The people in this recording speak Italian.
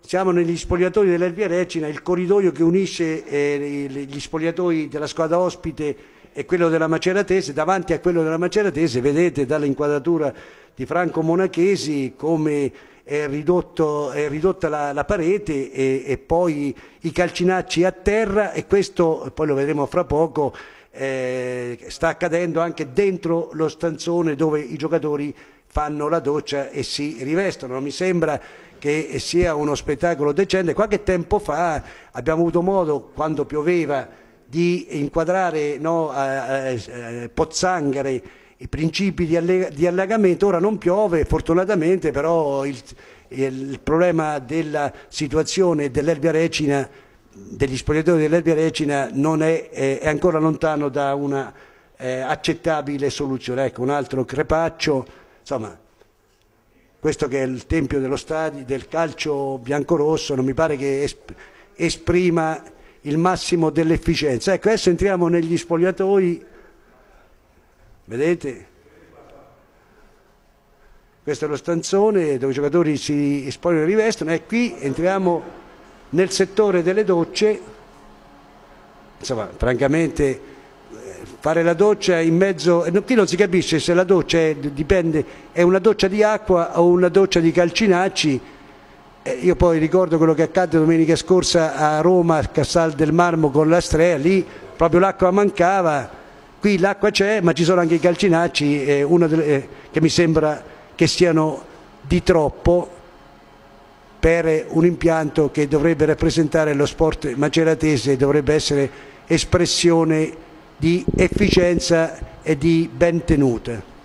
Siamo negli spogliatoi dell'Elvia Recina, il corridoio che unisce gli spogliatoi della squadra ospite e quello della Maceratese. Davanti a quello della Maceratese vedete dall'inquadratura di Franco Monachesi come è ridotta la parete e poi i calcinacci a terra, e questo poi lo vedremo fra poco, sta accadendo anche dentro lo stanzone dove i giocatori fanno la doccia e si rivestono. Non mi sembra che sia uno spettacolo decente. Qualche tempo fa abbiamo avuto modo, quando pioveva, di inquadrare Pozzanghere, i principi di allagamento. Ora non piove fortunatamente, però il problema della situazione dell'Elvia Recina, degli spogliatoi dell'Elvia Recina, non è ancora lontano da una accettabile soluzione. Ecco un altro crepaccio, insomma. Questo che è il tempio dello stadio del calcio biancorosso non mi pare che esprima il massimo dell'efficienza. Ecco, adesso entriamo negli spogliatoi, vedete? Questo è lo stanzone dove i giocatori si spogliano e rivestono, e qui entriamo nel settore delle docce. Insomma, francamente, fare la doccia in mezzo, qui non si capisce se la doccia è una doccia di acqua o una doccia di calcinacci. Io poi ricordo quello che accadde domenica scorsa a Roma, a Casal del Marmo con l'Astrea, lì proprio l'acqua mancava. Qui l'acqua c'è, ma ci sono anche i calcinacci, che mi sembra che siano di troppo per un impianto che dovrebbe rappresentare lo sport maceratese, dovrebbe essere espressione di efficienza e di ben tenuta.